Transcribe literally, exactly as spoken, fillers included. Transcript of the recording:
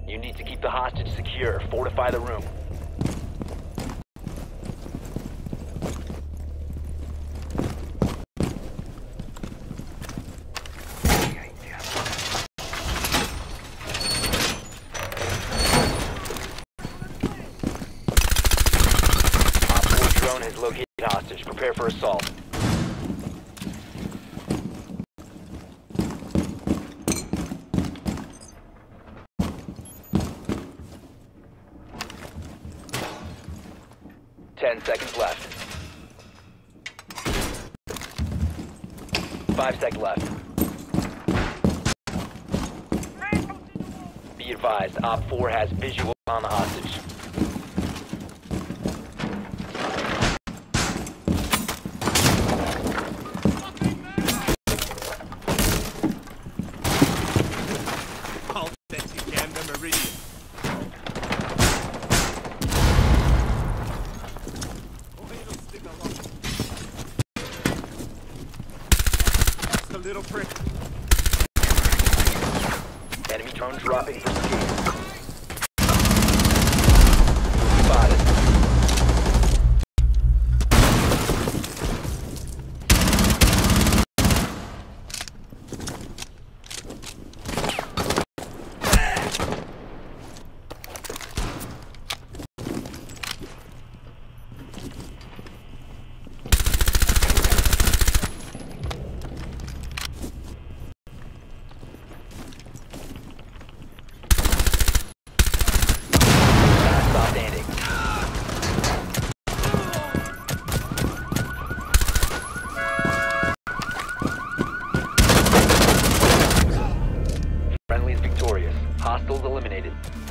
You need to keep the hostage secure. Fortify the room. Op four drone has located hostage. Prepare for assault. Ten seconds left. Five seconds left. Be advised, Op four has visual on the hostage. I'll bet you can the Meridian. A little prick. Enemy drone dropping for speed. Spotted. Friendly is victorious. Hostiles eliminated.